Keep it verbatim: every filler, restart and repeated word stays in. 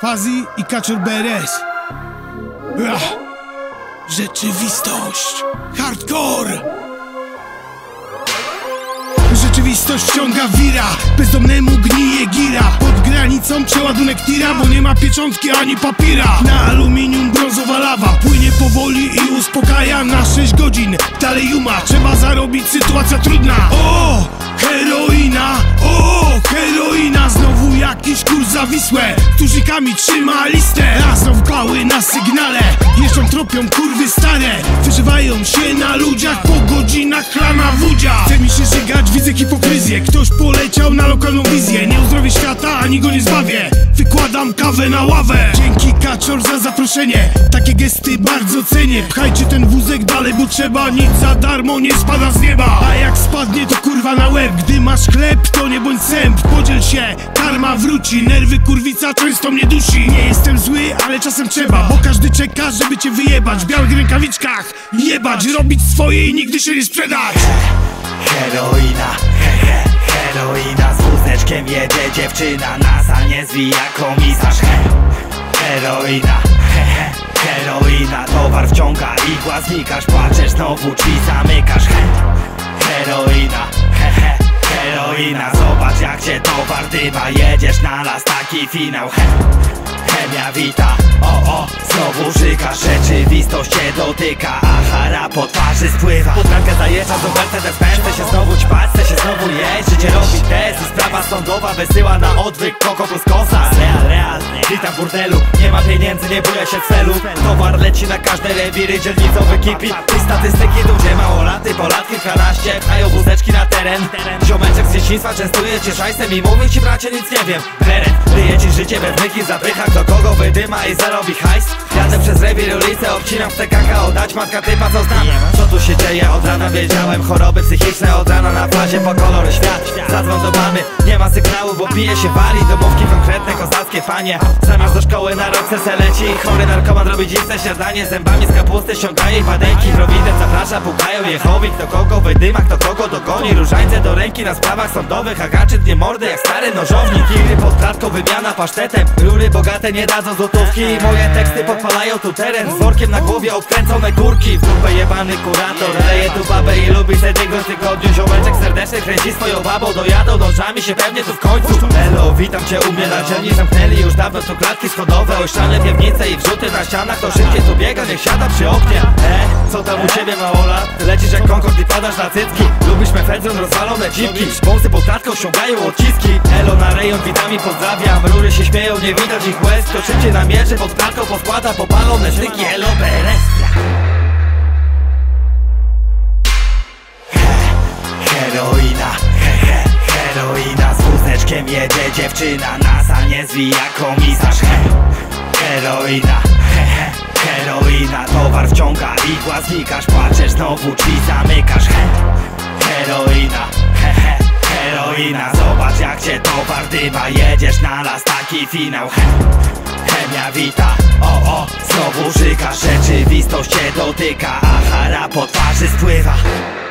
Fazi i Kaczor B R S. Ach, rzeczywistość. Hardcore. Rzeczywistość wciąga wira, bezdomnemu gnije gira. Pod granicą przeładunek tira, bo nie ma pieczątki ani papira. Na aluminium brązowa lawa płynie powoli i uspokaja. Na sześć godzin dalej juma, trzeba zarobić, sytuacja trudna. O, heroina, o, heroina. Znowu jakiś kurs za Wisłę, tużnikami trzyma listę. Razem wpały na sygnale, jeżdżą, tropią kurwy stare. Wyżywają się na ludziach, po godzinach chlana wódzia. Chce mi się żygać, widzę hipokryzję. Ktoś poleciał na lokalną wizję. Nie uzdrowię świata, ani go nie zbawię. Wykładam kawę na ławę. Dzięki Kaczor za zaproszenie, takie gesty bardzo cenię. Pchajcie ten wózek dalej, bo trzeba. Nic za darmo nie spada z nieba. A jak spadnie, to kurwa na łeb. Gdy masz chleb, to nie bądź sęp. Podziel się, karma wróci. Nerwy kurwica często mnie dusi. Nie jestem zły, ale czasem trzeba, bo każdy czeka, żeby cię wyjebać. W białych rękawiczkach jebać, robić swoje i nigdy się nie sprzedać. Heroina, he, he, heroina. Z wózeczkiem jedzie dziewczyna, NASA nie zwija komisarz. He, heroina, he, he, heroina. Towar wciąga, igła znikasz, płaczesz, znowu drzwi zamykasz. He, heroina, he, he, heroina. Zobacz jak cię towar dyma, jedziesz na las, taki finał. He, chemia wita, o o, znowu żygasz. Rzeczywistość cię dotyka, a chara po twarzy spływa. Podrankę zajeżdża do Mercedes Benz. Chce się znowu ćpać, chce się znowu jeść. Życie robi test i sprawa sądowa wysyła na odwyk koko plus kosa. Real, real, witam w burdelu, nie ma pieniędzy, nie buja się celu. Towar leci na każde rewiry, dzielnicowy kipi. I statystyki duże, małolaty, polatki kilkanaście. Pchają wózeczki na teren. Ziomeczek z dzieciństwa częstuje cię szajsem i mówi ci bracie nic nie wiem. Beret, ryje ci życie bez myki, zapycha do kogo wydyma i zarobi hajs. Jadę przez rewir, ulicę, obcinam w te kakao, dać matka typa co znam. Co tu się dzieje, od rana wiedziałem. Choroby psychiczne od rana na plazie, po kolory świat. Zadzwoń do mamy, nie ma sygnału, bo pije się wali. Domówki konkretne, kozackie fanie. Zamiast do szkoły na rok se leci. Chory narkoman robi dziwne śniadanie. Zębami z kapusty ściągaje padenki. Prowident zaprasza, pukają Jehowi. Kto kogo wydyma, kto kogo dogoni. Różańce do ręki na sprawach sądowych, a gaczy dnie mordy jak stary nożownik. Kiry pod klatką, wymiana pasztetem. Rury bogate nie dadzą złotówki. Moje teksty podpalają tu teren. Z workiem na głowie odkręcone kurki. W dupę jebany kurator, leje tu babę i lubi se tygodniu w tygodniu. Ziomeczek serdeczny kręci swoją babą. Dojadą nożami się pewnie tu w końcu. Elo, witam cię u mnie na dzielni. Zamknęli już dawno tu klatki schodowe. Ościane piwnice i wrzuty na ścianach. To szybkie tu biega, niech siada przy oknie. E, co tam u ciebie małola? Ty lecisz jak Concord i padasz na cycki. Lubisz mefedron, rozwalone dzipki. Wąsy pod klatką ściągają odciski. Elo, na rejon witami pozdrawiam. Rury się śmieją, nie widać ich łez. Kto szybciej na miecze pod klatką podkłada popalone styki. Elo, B R S. Heroina, he, he, heroina. Z wózeczkiem jedzie dziewczyna, NASA nie zwija komisarz. He, heroina, he, he, heroina. Towar wciąga, igła znikasz, płaczesz, znowu drzwi zamykasz. He, heroina, he, he, heroina. Zobacz jak cię towar dyma, jedziesz na las, taki finał. He, chemia wita, o o, znowu żygasz. Rzeczywistość cię dotyka, a chara po twarzy spływa.